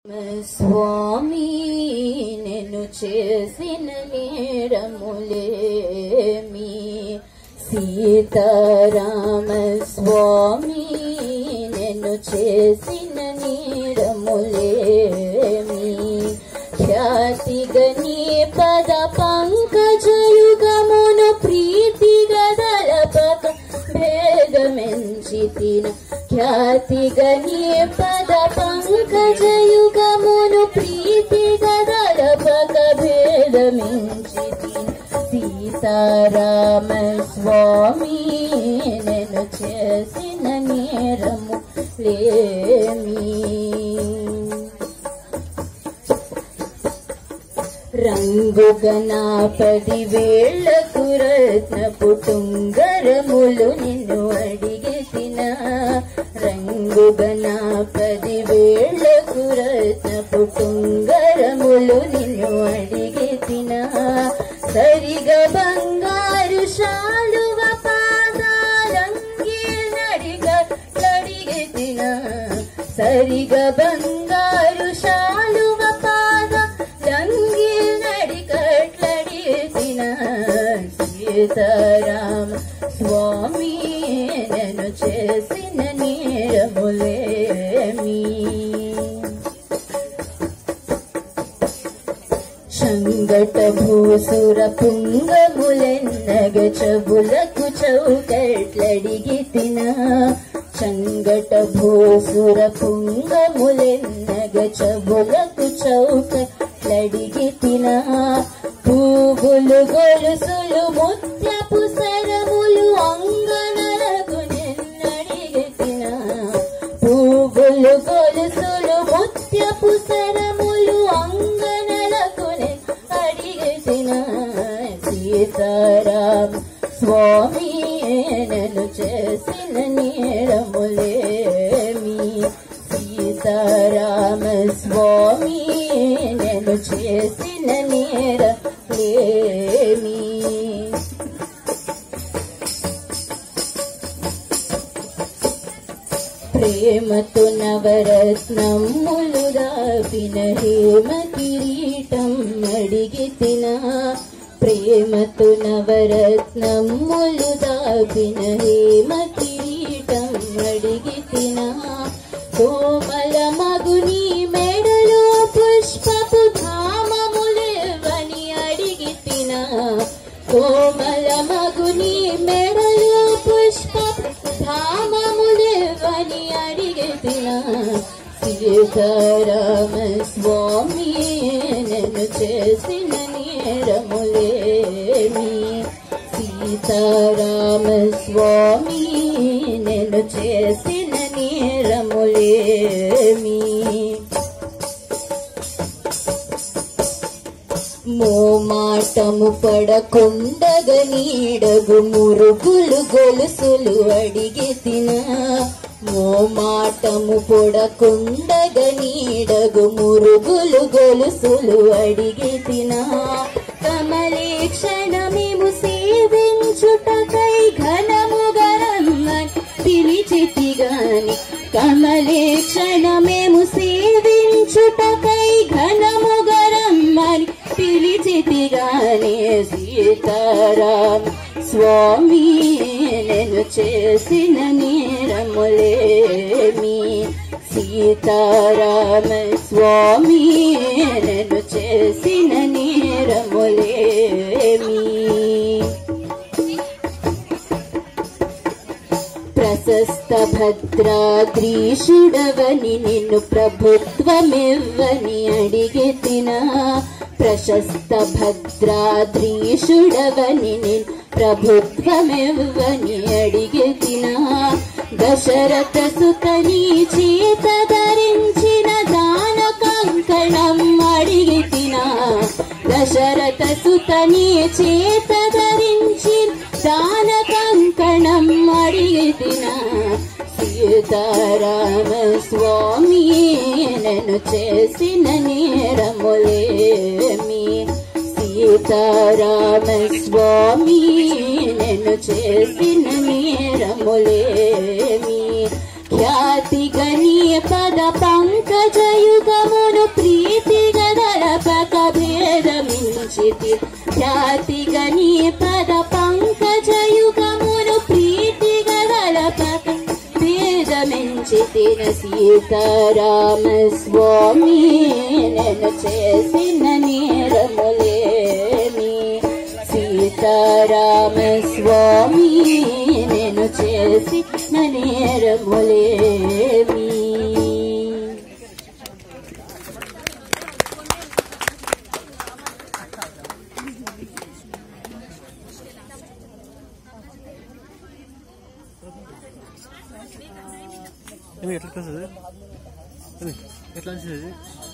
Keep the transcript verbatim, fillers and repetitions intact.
స్వామి నేను చేసిన నేరములేమి సీతారామ స్వామి నేను చేసిన నేరములేమి ఖ్యాతిగా నీ పద పంకజయుగమును ప్రీతిగా దళపక భేదమెంచితిన ఖ్యాతిగా నీ పద పంకజయుగమును ప్రీతిగా దళపక భేదమెంచితిన సీతారామ స్వామి నేను చేసిన నేరము లేమి రంగుగనా పదివేళ్లకు రత్నపు టుంగరములు నిన్ను అడిగితిన రంగుగనా పదివేళ్లకు రత్నపు టుంగరములు నిన్ను అడిగితిన సరిగా బంగారు శాలువ పాదాలంగినడిగడిగితిన సరిగా బంగారు శాలువ సీతారామ స్వామి నేను చేసిన నేరములేమి శంగట భూసుర పుంగములెన్నగ చెబులకు చౌకట్లడిగితిన శంగట భూసుర పుంగములెన్నగ చెబులకు చౌకట్లడిగితిన పువ్వులు గొలుసులు ముత్యపు సరములు అంగనలకు నిన్నడిగితిన పువ్వులు గొలుసులు ముత్యపు సరములు అంగనలకు నిన్నడిగితిన సీతారామ స్వామి నేను చేసిన నేరములేమి సీతారామ స్వామి నేను చేసిన నేర లేమి ప్రేమతో నవరత్నములు దాపిన హేమ కిరీటం అడిగితిన ప్రేమతో నవరత్నములు దాపిన హేమ కిరీటం అడిగితిన కోమల మగుని మెడలో పుష్పపు ధామములేవని అడిగితిన కోమల మగుని మెడలో పుష్పపు ధామములేవని అడిగితిన సీతారామ స్వామి నేను చేసిన నేరములేమి సీతారామ స్వామి నేను చేసిన నేరములేమి మోమాటము పడకుండగ నీడగు మురుగులు గొలుసులు అడిగితిన మోమాటము పొడకుండగ నీడగు మురుగులు గొలుసులు అడిగితిన కమలే క్షణమేము సేవించుటకై ఘనముగరమ్మని పిలిచితిగాని కమలే క్షణమేము సేవించుటకై ఘనముగరమ్మని పిలిచితిగానే సీతారామ స్వామి నేను చేసిన నేరములేమి సీతారామ స్వామి నేను చేసిన నేరములేమి ప్రశస్త భద్రాద్రీషుడవని నిన్ను ప్రభుత్వమివ్వని అడిగితిన ప్రశస్త భద్రాద్రీషుడవని నిన్ను ప్రభుత్వమివ్వని అడిగితిన దశరథ సుతని చేత ధరించిన దాన కంకణం అడిగితిన దశరథ సుతని చేత ధరించిన దాన కంకణం అడిగితిన సీతారామ స్వామి నేను చేసిన నేరములేమి సీతారామ స్వామి నేను చేసిన నేరములేమి ఖ్యాతి గణీయ పద పంకజయుగమును కీర్తి ఖ్యాతిగా నీ పద పంకజయుగమును ప్రీతిగా గలపక భేదమించితిన సీతారామ స్వామి నేను చేసిన నేరములేమి సీతారామ స్వామి నేను చేసిన నేరములేమి ఎట్లా ఎట్లా